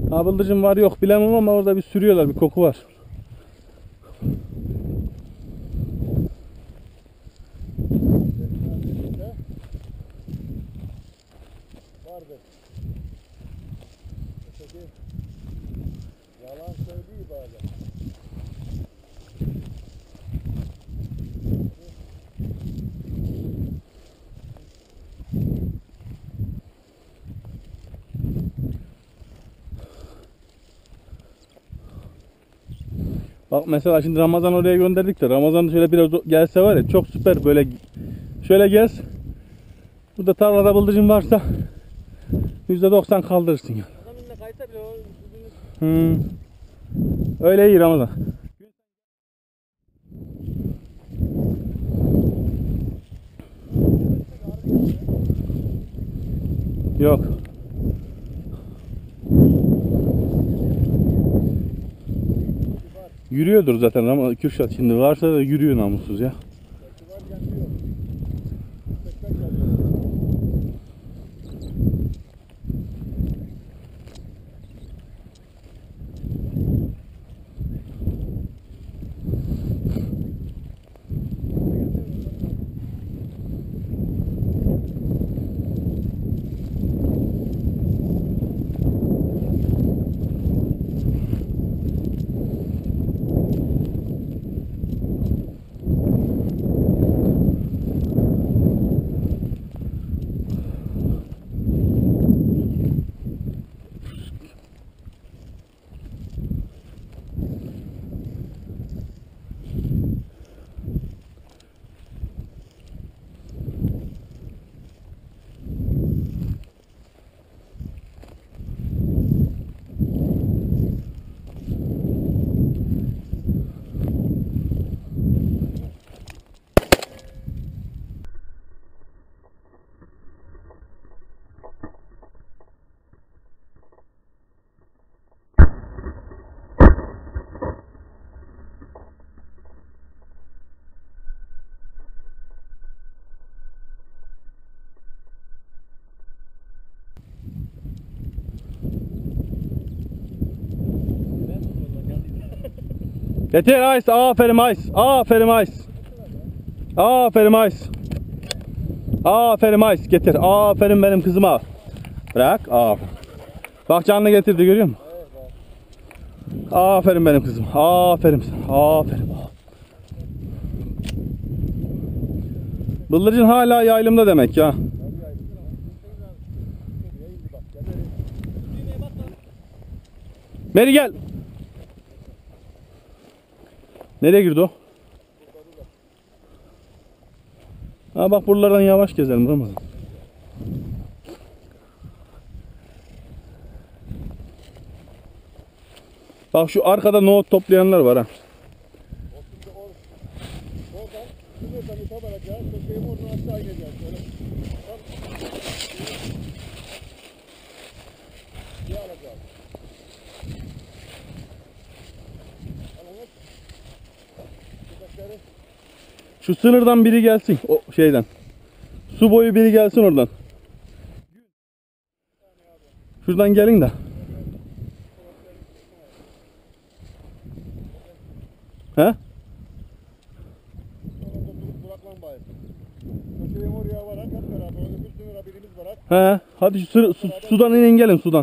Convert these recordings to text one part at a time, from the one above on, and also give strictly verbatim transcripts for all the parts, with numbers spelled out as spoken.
Ha, bıldırcın var yok bilemem ama orada bir sürüyorlar, bir koku var. Vardır. Öteki yalan söylüyor bazen. Bak mesela şimdi Ramazan oraya gönderdik de Ramazan şöyle biraz gelse var ya, çok süper, böyle şöyle gez. Burada tarlada bıldırcın varsa yüzde doksan kaldırırsın ya. Adamınla kayıta bile o Hmm. Öyle iyi Ramazan. Yok. Yürüyordur zaten ama Kürşat şimdi varsa da yürüyor namussuz ya. var yanıyor. Tekrar geliyor. Getir Ice, aferin Ice, aferin Ice. Aferin Ice. Aferin Ice, getir. Aferin benim kızıma. Bırak, aferin. Bak canlı getirdi, görüyor musun? Aferin benim kızım. Aferin sana. Aferin. Bıldırcın hala yaylımda demek ya. Meri gel. Nereye girdi o? Ha bak, buralardan yavaş gezelim Ramazan. Bak şu arkada nohut toplayanlar var ha. Oradan Kıbrıs'a bir tabaracağız. Köşeyi oradan aşağı ineceğiz. Böyle. Bir alacağız. Alalım. Köpekleri. Şu sınırdan biri gelsin, o şeyden. Su boyu biri gelsin oradan. Şuradan gelin de. He? Bırakmam bayım. Köşeyi oraya varak hep beraber. Orada bir sınıra birimiz varak. He. Hadi şu sır, su, sudan inin gelin sudan.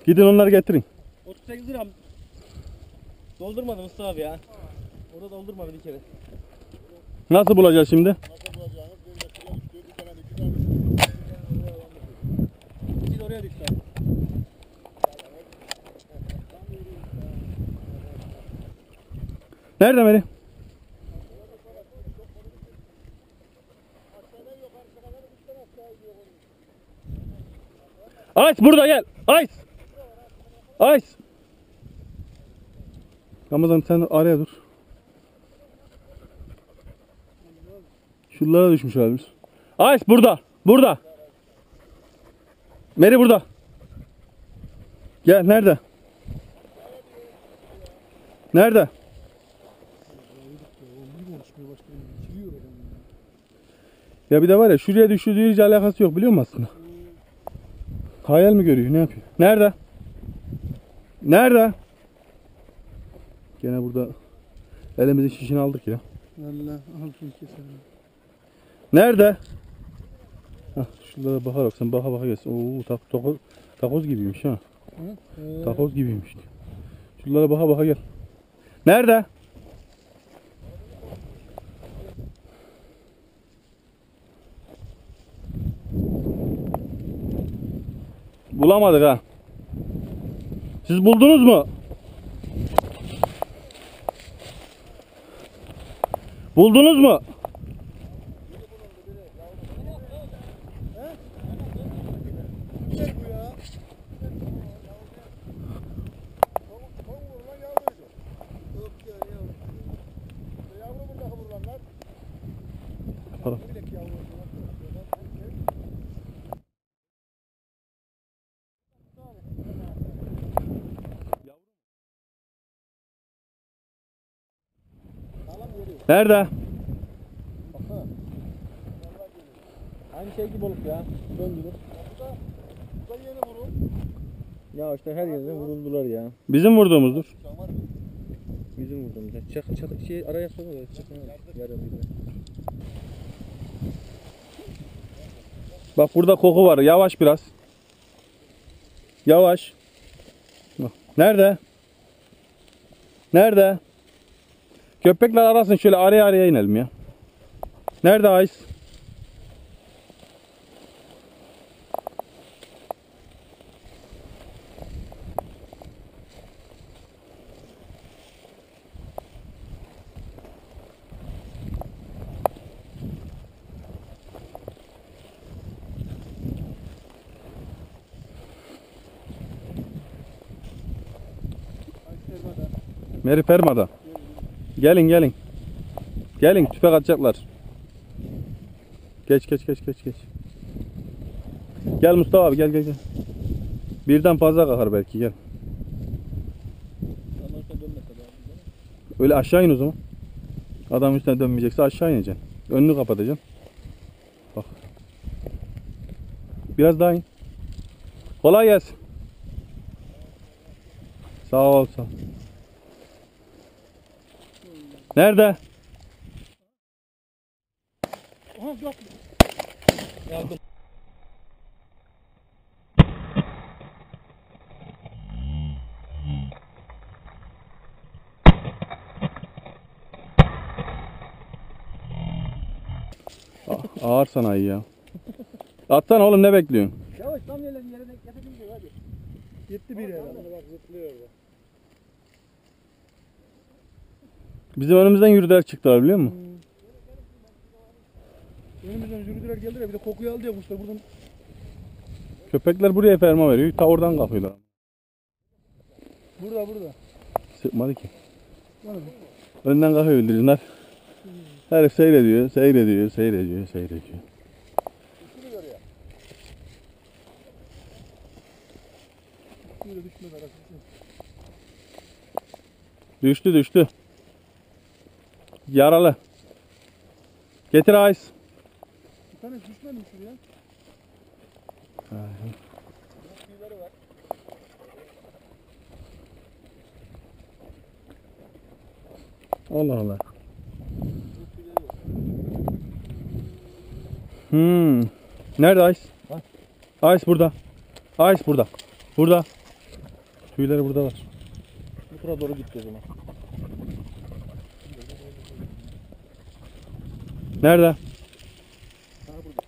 Gidin onları getirin. otuz sekiz lira doldurmadı Mustafa abi ya. Orada doldurmadı bir kere. Nasıl bulacağız şimdi? Nasıl bulacağınız? Bir de şuraya düştü. Bir tane iki tane. İki de oraya düştü abi. Nerede Meri? Ays burada gel. Ays. Ays. Ramazan sen araya dur. Şuralara düşmüş abimiz. Ays burada. Burada. Meri burada. Gel nerede? Nerede? Ya bir de var ya şuraya düştüğü hiç alakası yok biliyor musun aslında? Hayal mi görüyor ne yapıyor? Nerede? Nerede? Gene burada elimizin şişini aldık ya. Allah alsın keselim. Nerede? Hah şuralara bakarak sen baka baka gelsin. Oo tak, takoz, takoz gibiymiş ha. Hı? Takoz gibiymiş. Şuralara baka baka gel. Nerede? Bulamadık ha. Siz buldunuz mu? Buldunuz mu? Ne bu ya? Tavuk, tavuk vurulan yavruydu. Yok ya yavru. İşte yavru burada vurulanlar. Para. Bir dakika yavru. Nerede? Aynı şey gibi olup ya. Döndürür. Bu da, bu da yeni vurum. Ya işte her yerden vuruldular ya. Bizim vurduğumuzdur. Sen var mı? Bizim vurduğumuz. Çak çak şey araya sokuyor. Yarın bir de. Bak burada koku var. Yavaş biraz. Yavaş. Bak. Nerede? Nerede? Köpekler arasın şöyle araya araya inelim ya. Nerede Ays? Meri Ferma'da. Gelin gelin. Gelin tüfek atacaklar. Geç geç geç geç geç. Gel Mustafa abi gel gel gel. Birden fazla kalkar belki gel. Ondan sonra dönmese abi. Öyle aşağı in o zaman. Adam üstüne dönmeyecekse aşağı ineceksin. Önünü kapatacaksın. Bak. Biraz daha in. Kolay gelsin. Sağ ol sağ ol. Nerede? Aha yok. Yardım. Ah, ağır sanayi ya. Atsana oğlum ne bekliyorsun? Yavaş tam yerine yerine getirdim diyor hadi. Gitti bir herhalde. Bak zıplıyor orada. Bizim önümüzden yürüdüler çıktılar biliyor musun? Önümüzden yürüdüler geldiler bir de kokuyu aldı ya kuşlar buradan. Köpekler buraya ferma veriyor. Ta oradan kalkıyorlar. Burada burada. Sıkmadı ki. Nerede? Önden kalkıyor bildirimler. Herif seyrediyor, seyrediyor, seyrediyor, seyrediyor. Düştü mü oraya? Böyle düşmez arası. Düştü düştü. Yaralı. Getir Ays. Bir tane düşmedi mi şuraya? Tüyleri var. Allah Allah. Hmm. Nerede Ays? Ays burada. Ays burada. Burada. Tüyleri burada var. Bu tarafa doğru gitti o zaman. Nerede? Ha burada.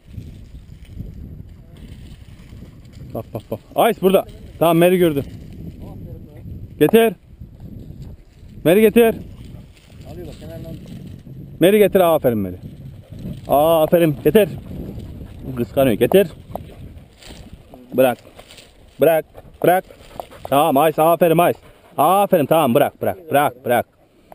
Bak bak bak. Ayş burada. Tamam Meri gördü. Aferin lan. Getir. Meri getir. Alıyor bak kenardan. Meri getir. Aferin Meri. Aa aferin. Getir. Kıskanıyor. Getir. Bırak. Bırak. Bırak. Tamam Ayş. Aferin Ayş. Aferin tamam bırak bırak bırak bırak.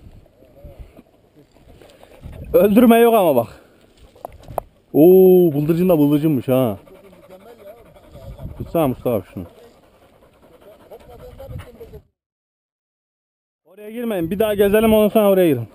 Öldürme yok ama bak. Oo bıldırcın da bıldırcınmış ha. Tutsana Mustafa abi şunu. Oraya girmeyin. Bir daha gezelim ondan sonra oraya girin.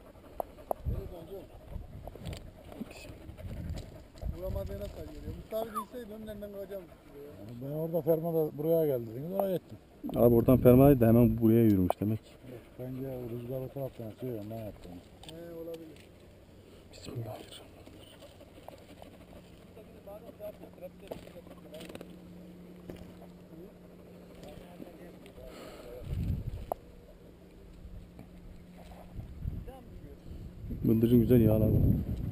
Vuramadığına sayıyor. Mustafa değilseydi önünden kaçacağım. Ben orada fermada buraya geldi. Oraya gittim. Abi oradan fermaydı da hemen buraya yürümüş demek. Bence rüzgar o taraftan atıyor. Ne yaptın? He olabilir. Bismillahirrahmanirrahim. Bıldırcın güzel yağlar var.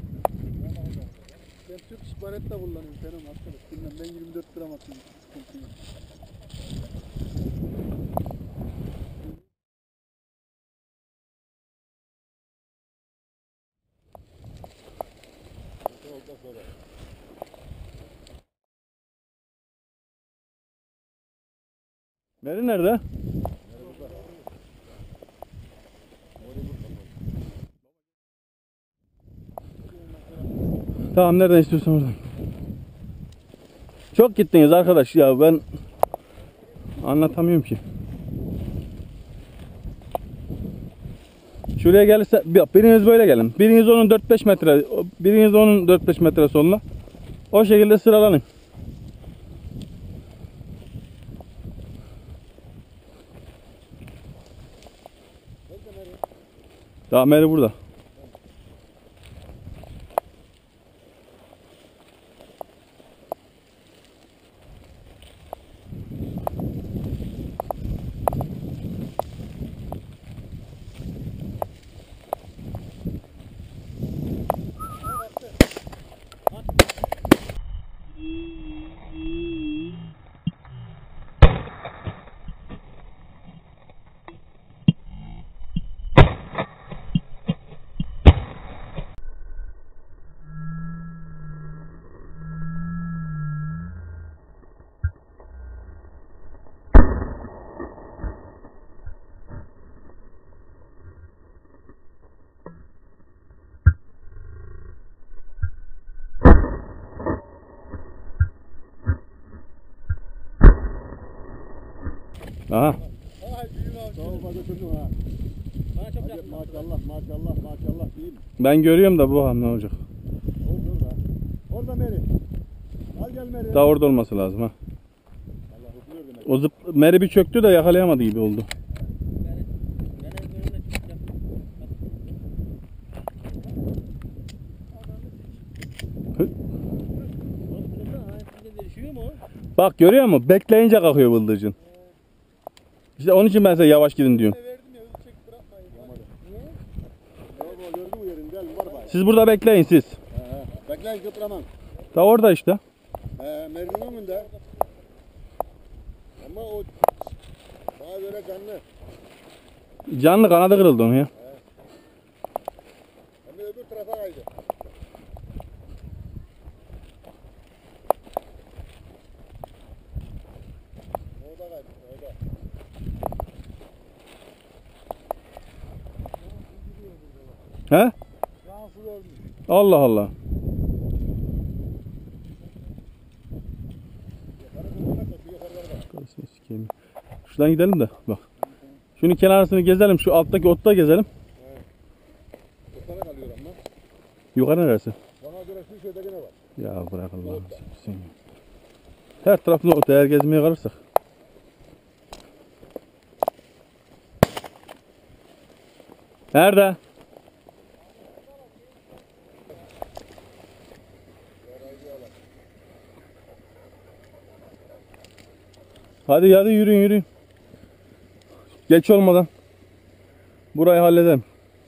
Ben Türk şiparet de kullanıyorum. Senin arkadaş. Bilmem ben yirmi dört gram atıyorum. Sıkıntı yok. Meri nerede? Tamam nereden istiyorsan oradan. Çok gittiniz arkadaş ya ben anlatamıyorum ki. Şuraya gelirse biriniz böyle gelin. Biriniz onun dört beş metre, biriniz onun dört beş metre sonuna. O şekilde sıralanın. Daha Meri burada. Aha. Soğuma götürdüm ha. Bana çok yakın. Maşallah maşallah maşallah değil mi? Ben görüyorum da bu ne olacak? Orada orada. Orada Meri. Al gel Meri. Daha orada olması lazım ha. Allah hızlıyor demek. O zıp Meri bir çöktü de yakalayamadı gibi oldu. Yani, yani önüne çıkacak. Hı. Oğlum burada hayatında düşüyor mu o? Bak görüyor musun? Bekleyince kalkıyor bıldırcın. İşte onun için ben size yavaş gidin diyorum. Verdim ya hızlı çek bırakmayın. Niye? Baba gördün mü yerin? Gel var bay. Siz burada bekleyin siz. He. Bekleyin kıpramam. Da orada işte. He, Meri'nin önünde. Ama o bana göre canlı. Canlı kanadı kırıldı onun ya. Hem de öbür tarafa kaydı. Orada kaydı. Orada. He? Fransız ölmüş. Allah Allah. Şuradan gidelim de bak. Şunun kenarını gezelim. Şu alttaki otta gezelim. Yukarı kalıyor ama. Yukarı neresi? Bana göre şu şeyde gene var. Ya bırak Allah'ını seversen. Her tarafını ot eğer gezmeye kalırsak. Nerede? Hadi hadi yürüyün yürüyün. Geç olmadan burayı halledelim.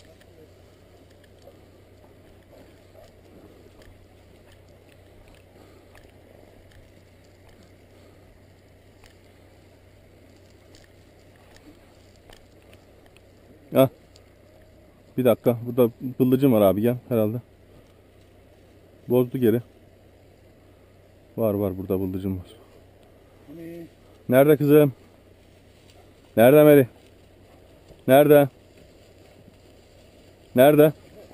Ha. Bir dakika. Burada bıldırcın var abi, gel herhalde. Bozdu geri. Var var, burada bıldırcın var. Nerede kızım? Nerede Meri? Nerede? Nerede?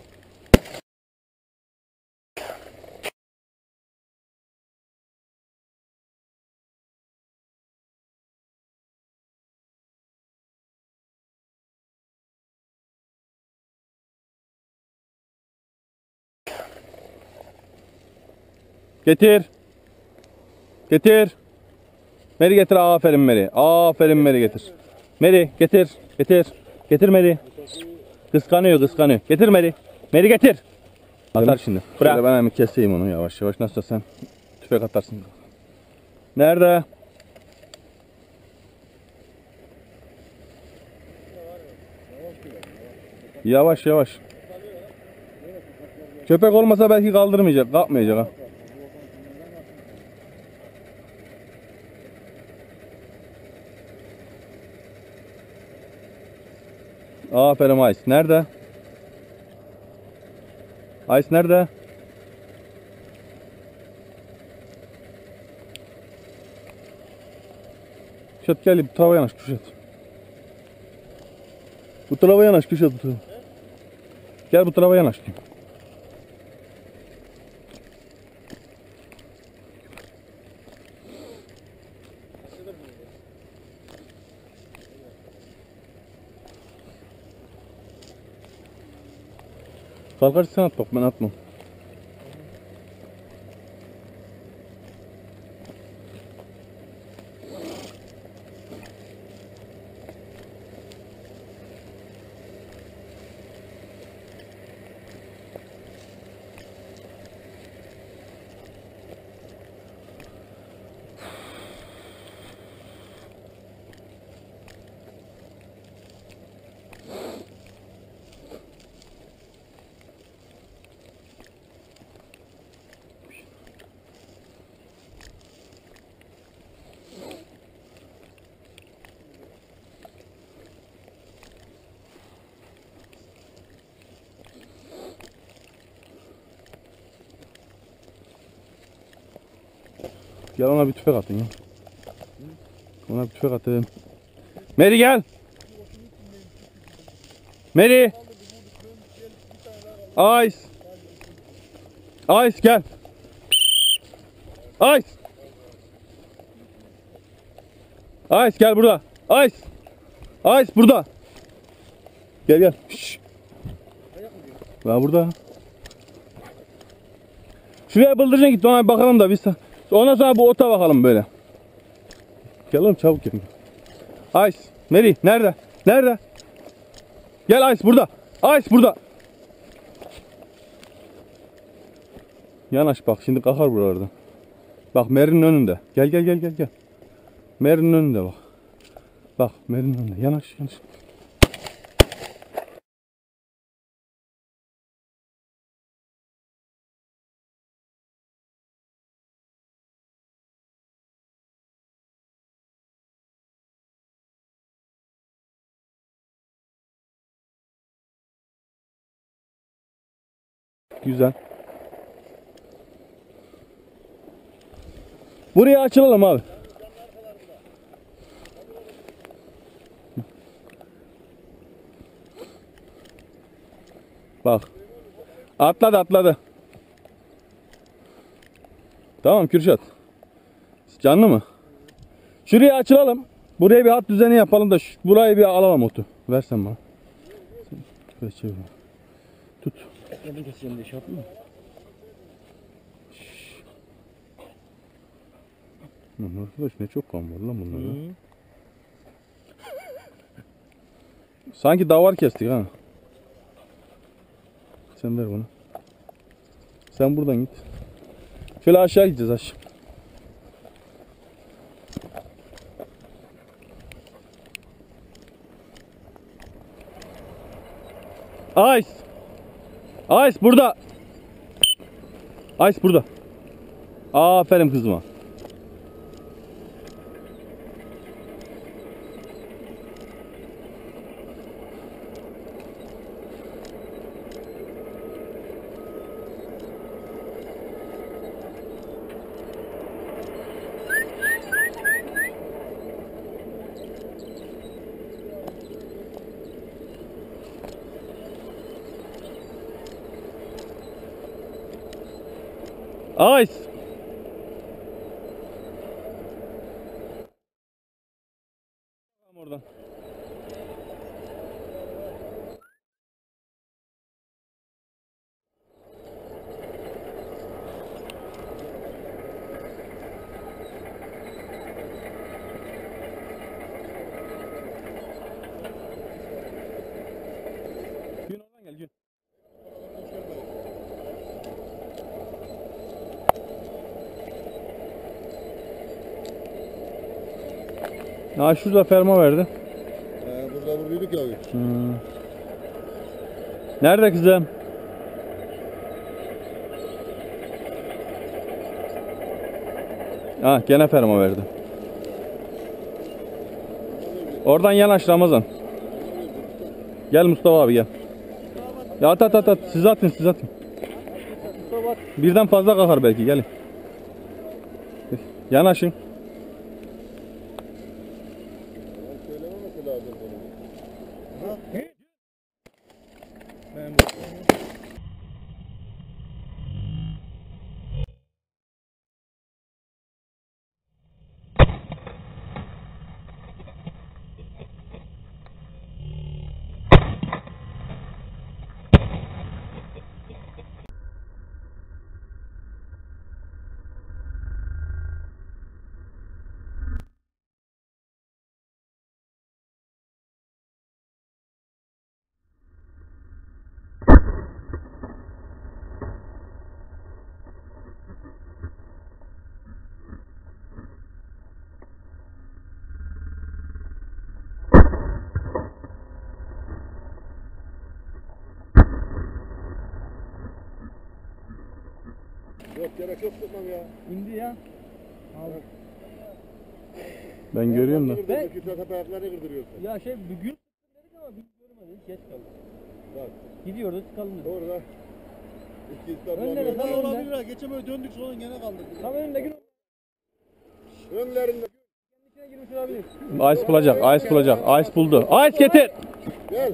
Getir. Getir. Meri getir, aferin Meri. Aferin Meri, getir. Meri getir. Getir. Getir Meri. Kıskanıyor kıskanıyor. Getir Meri. Meri getir. Atar şimdi. Bırak. Şöyle ben hemen keseyim onu yavaş yavaş. Nasılsa sen tüfek atarsın. Nerede? Yavaş yavaş. Köpek olmasa belki kaldırmayacak, kalkmayacak ha. Aferin Ice. Nerede? Ice nerede? Kuşat gel, bu tarafa yanaş Kuşat. Bu tarafa yanaş Kuşat, bu tarafa. Gel bu tarafa yanaş. Kalkarsa sen at bak, ben atmam. Gel ona bir tüfek atın ya. Ona bir tüfek atayım. Meri gel. Meri. Ice. Ice gel. Ice. Ice gel burada. Ice. Ice burada. Gel gel. Şşş. Ya burada. Şuraya bıldırcına git, ona bir bakalım da biz. Ondan sonra bu ota bakalım böyle. Gel oğlum, çabuk gel. Ice, Meri nerede? Nerede? Gel Ice burada. Ice burada. Yanaş bak, şimdi kalkar buralarda. Bak Meri'nin önünde. Gel gel gel gel gel. Meri'nin önünde bak. Bak Meri'nin önünde. Yanaş yanaş. Güzel. Buraya açılalım abi. Bak. Atladı atladı. Tamam Kürşat. Canlı mı? Şuraya açılalım. Buraya bir hat düzeni yapalım da şu, burayı bir alalım otu. Versen bana. Şöyle çevir. Tut. Elini keseceğim diye şey yaptın mı? Lan arkadaş ne çok kan var lan bunlarda. Hı. Sanki davar kestik ha. Sen ver bana. Sen buradan git. Şöyle aşağı gideceğiz aşağı. Ice. Ice burada. Ice burada. Aferin kızıma. Ice. Tamam oradan. Gün oradan gel gün. Ha şurada ferma verdi. Ee, burada vurduyduk ya. Hmm. Nerede kızım? Ha gene ferma verdi. Oradan yanaş Ramazan. Gel Mustafa abi gel. Ya at at at at. Siz atın siz atın. Birden fazla kalkar belki gelin. Yanaşın. Söylememesi lazım bunu. Yok gerek yok tutmam ya. İndi ya. Ben görüyorum da. Ben... İki sakat ayaklarını kırdırıyorsun. Ya şey bugün dedik ama biz görmedik. Geç kaldık. Bak Gidiyordu çıkalım dedik. orada. İki İstanbul Önlere alıyor. tam Ne önünde. olabilir ha? Geçen böyle döndük sonra gene kaldık. Tam önünde gün Önlerinde. içine girmiş olabilir. Ice bulacak. Ice bulacak. Ice buldu. Ice getir. Gel.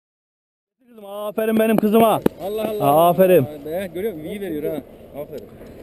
Kızım aferin benim kızıma. Allah Allah. Aferin. Be, görüyor musun? İyi veriyor ha. Aferin.